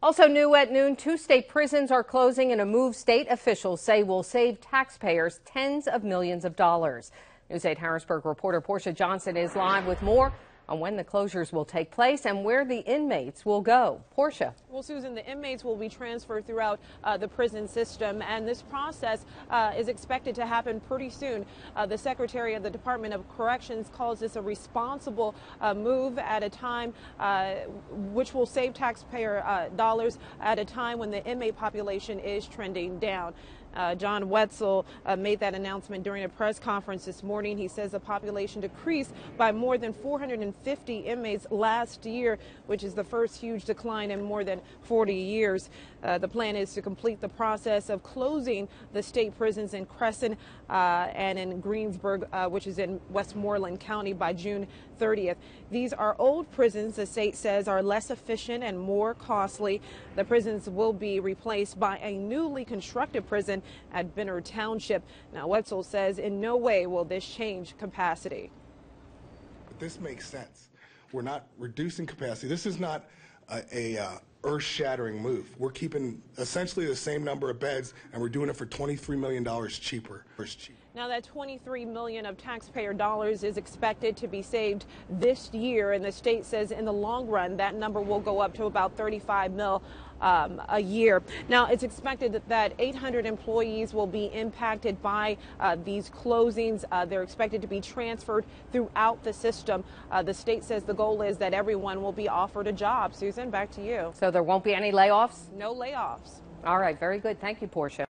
Also new at noon, 2 state prisons are closing in a move state officials say will save taxpayers tens of millions of dollars. News 8 Harrisburg reporter Portia Johnson is live with more on when the closures will take place and where the inmates will go. Portia. Well, Susan, the inmates will be transferred throughout the prison system, and this process is expected to happen pretty soon. The Secretary of the Department of Corrections calls this a responsible move at a time which will save taxpayer dollars at a time when the inmate population is trending down. John Wetzel made that announcement during a press conference this morning. He says the population decreased by more than 450 inmates last year, which is the first huge decline in more than 40 years. The plan is to complete the process of closing the state prisons in Crescent and in Greensburg, which is in Westmoreland County, by June 30th. These are old prisons, the state says, are less efficient and more costly. The prisons will be replaced by a newly constructed prison at Benner Township. Now, Wetzel says in no way will this change capacity. But this makes sense. We're not reducing capacity. This is not a earth-shattering move. We're keeping essentially the same number of beds, and we're doing it for $23 million cheaper. Now, that $23 million of taxpayer dollars is expected to be saved this year, and the state says in the long run that number will go up to about $35 million a year. Now, it's expected that 800 employees will be impacted by these closings. They're expected to be transferred throughout the system. The state says the goal is that everyone will be offered a job. Susan, back to you. So there won't be any layoffs? No layoffs. All right, very good. Thank you, Portia.